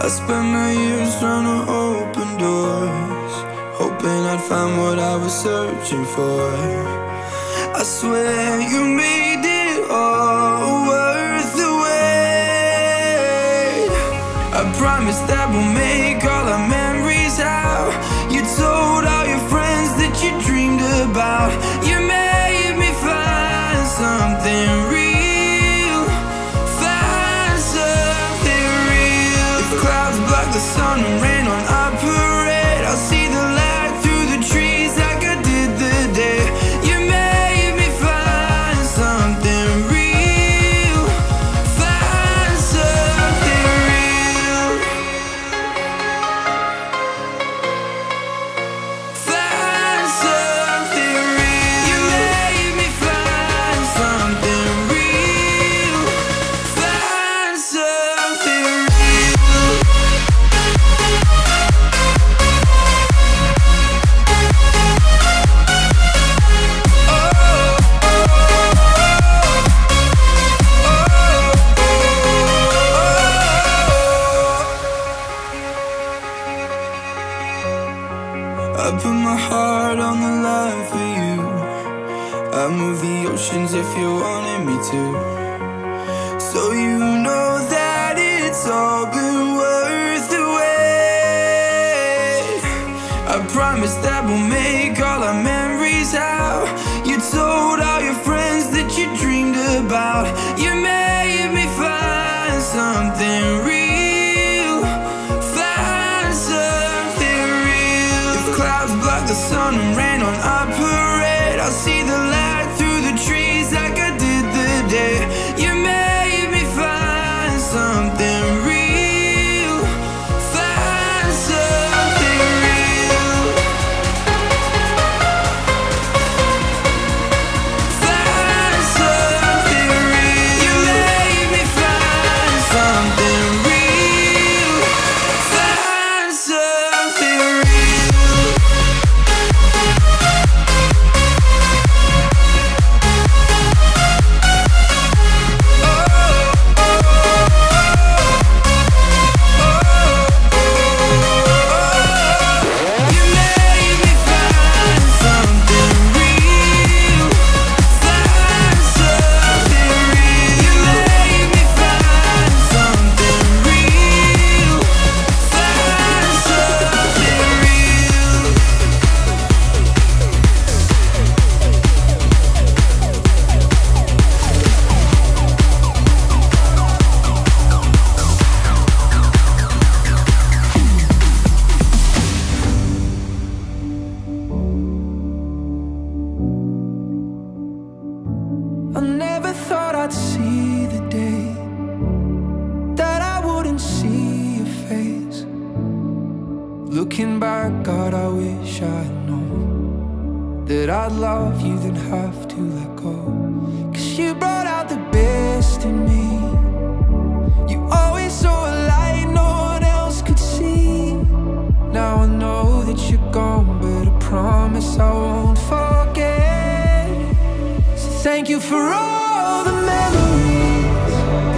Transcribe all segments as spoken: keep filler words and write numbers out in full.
I spent my years trying to open doors, hoping I'd find what I was searching for. I swear you made it all worth the wait. I promise that we'll make all our memories out. You told all your friends that you dreamed about. You made me find something real, find something real. If clouds block the sun and rain on our parade, I'll see the light through the trees like I did the day you made me find something real, find something real, find something real. You made me find something real, find something real. I put my heart on the line for you. I move the oceans if you wanted me to. So you know that it's all been worth the wait. I promise that we'll make all our memories out. You told all your friends that you dreamed about. You made me find something real, find something real. If clouds block the sun and rain on our parade, I'll see the light through the trees like I did the day you made me find something real, find something real, find something real. You made me find something real, find something real. You made me find something real, find something real. You made me find something real, find something real. I never thought I'd see the day that I wouldn't see your face. Looking back, God, I wish I'd known that I'd love you, then have to let go. Cause you brought out the best in me. You always saw a light no one else could see. Now I know that you're gone, but I promise I won't forget. So thank you for all the memories,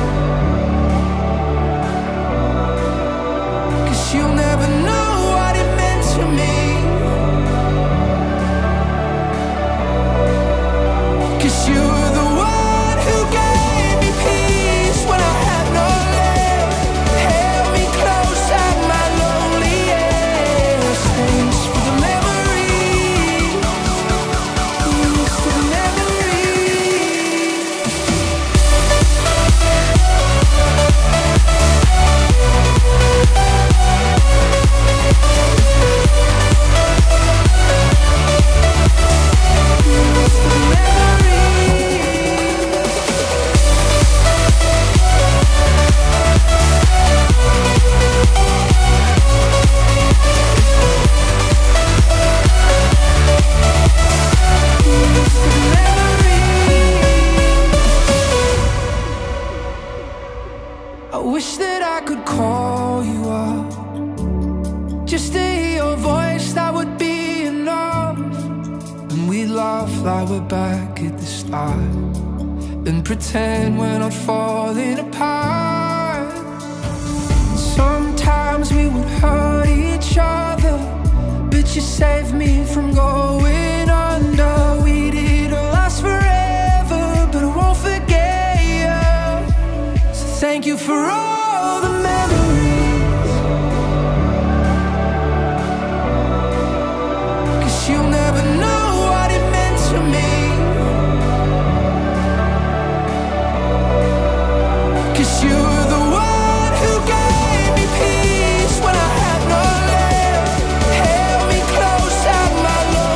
cause you'll never know what it meant to me. Cause you were the one who gave me peace when I had no love, held me close at my loneliest. Thanks for the memories, thanks for the memories. I wish that I could call you up, just to hear your voice, that would be enough. And we laugh like we're back at the start, and pretend we're not falling apart. Sometimes times we would hurt each other, but you saved me from going under. We didn't last forever, but I won't forget you. So thank you for all the memories, 'cause you'll never know what it meant to me. 'Cause you were the one who gave me peace when I had no love, held me close at my low.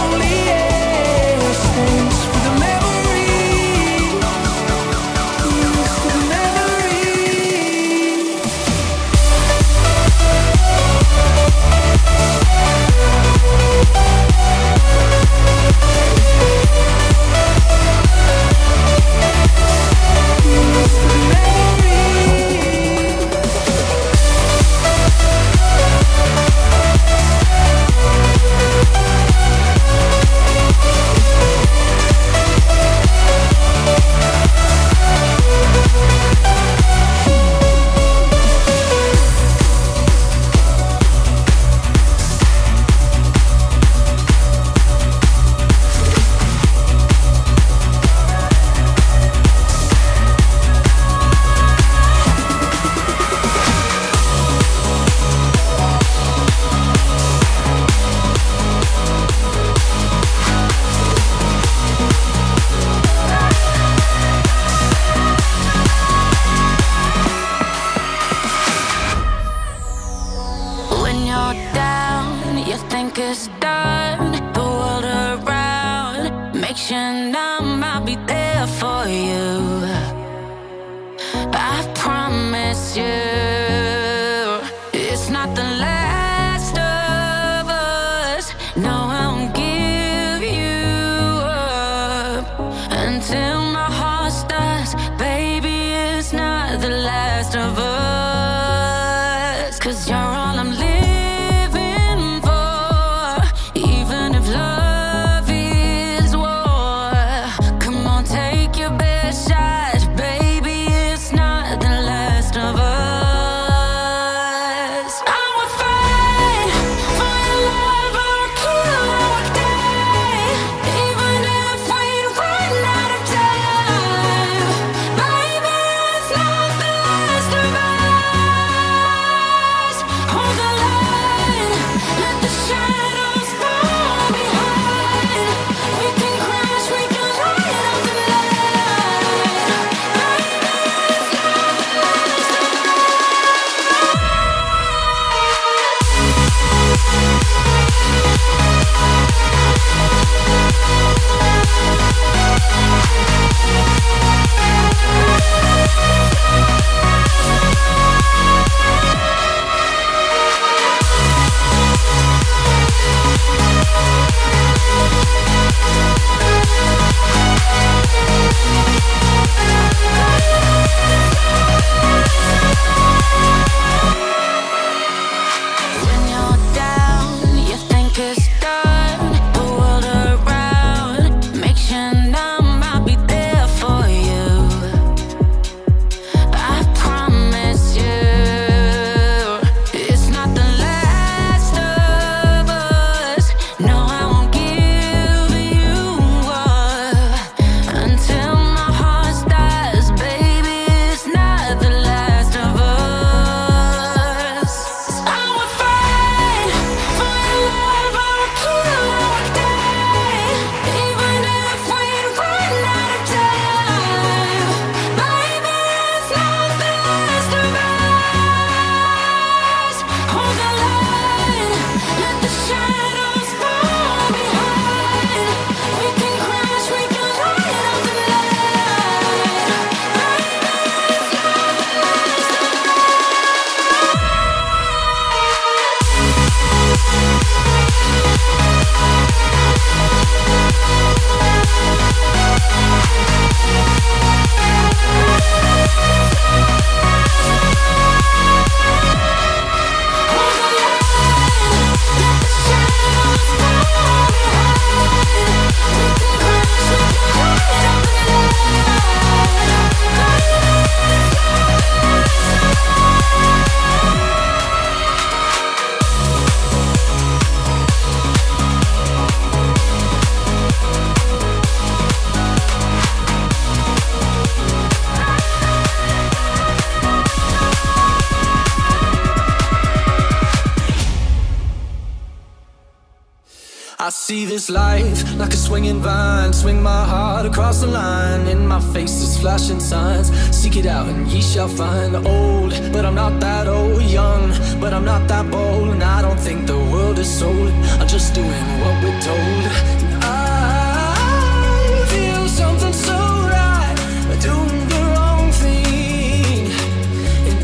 see this life like a swinging vine. Swing my heart across the line. In my face is flashing signs. Seek it out and ye shall find. Old, but I'm not that old. Young, but I'm not that bold. And I don't think the world is sold. I'm just doing what we're told. And I feel something so right, doing the wrong thing. And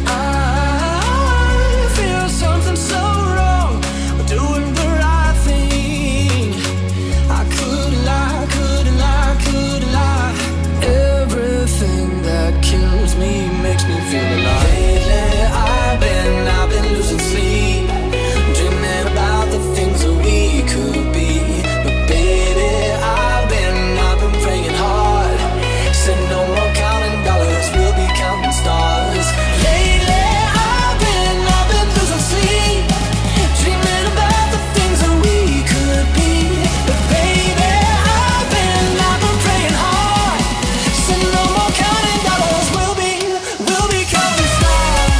I feel something so wrong, doing the right thing. I couldn't lie, couldn't lie, couldn't lie. Everything that kills me makes me feel alive. Lately I've been, I've been losing sleep, dreaming about the things that we could be. But baby, I've been, I've been praying hard. Said no more counting dollars, we'll be counting stars. Lately I've been, I've been losing sleep, dreaming about the things that we could be. But baby, I've been, I've been praying hard. Said no more counting dollars, we'll be, we'll be counting stars.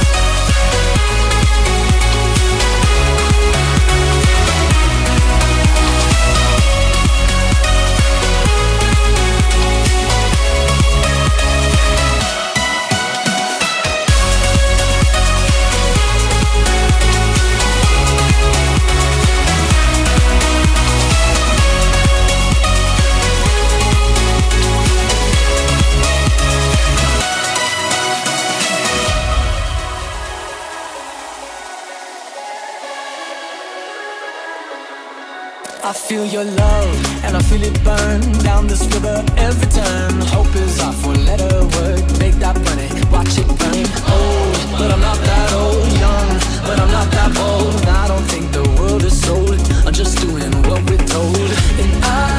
I feel your love, and I feel it burn down this river every turn. Hope is our four-letter word. Make that money, watch it burn. Old, but I'm not that old. Young, but I'm not that bold. And I don't think the world is sold. I'm just doing what we're told. And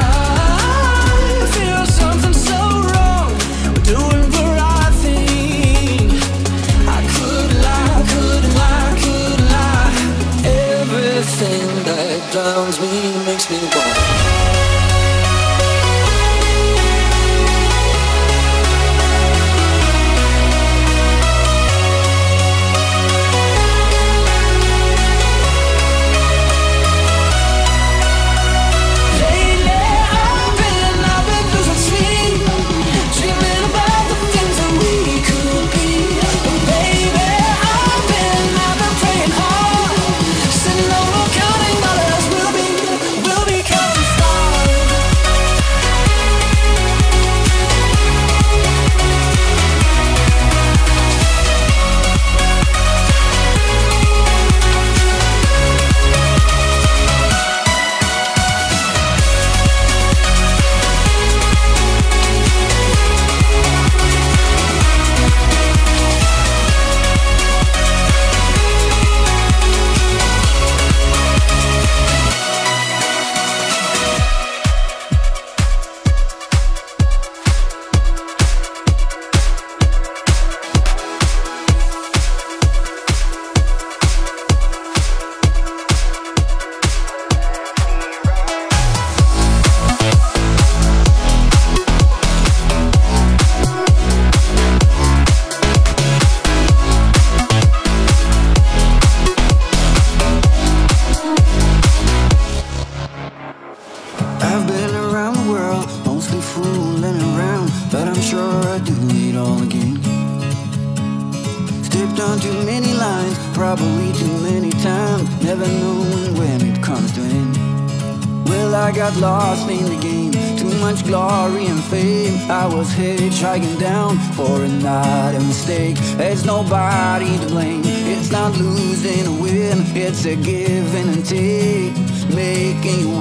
I feel something so wrong, we're doing the right thing. I could lie, could lie, could lie. Everything that drowns me makes me want. Probably too many times, never knowing when it comes to an end. Well, I got lost in the game, too much glory and fame. I was hitchhiking down for a night, a mistake. There's nobody to blame. It's not losing or win, it's a give and take, making your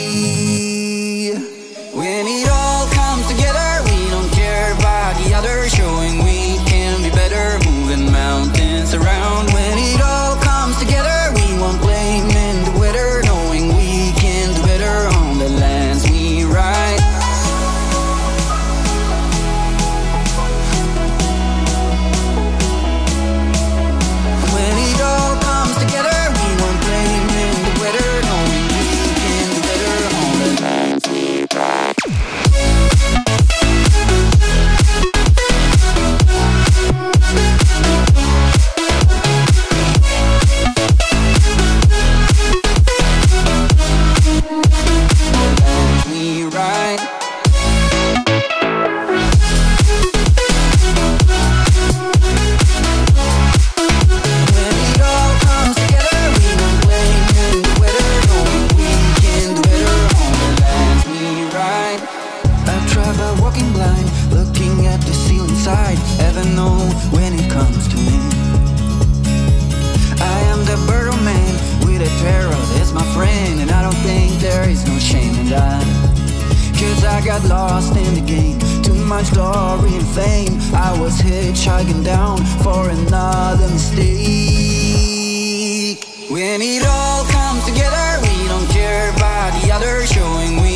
way. When it all comes together, we don't care about the others, showing we can be better, moving mountains around. When it all comes together, we won't blame in the weather, knowing we can do better on the lands we ride. When it all comes together, we won't blame in the weather, knowing we can do better on the lands. looking at the ceiling side. Ever know when it comes to me? I am the burrow man with a parrot as my friend, and I don't think there is no shame in that. Cause I got lost in the game, too much glory and fame. I was hitchhiking down for another mistake. When it all comes together, we don't care about the others, showing we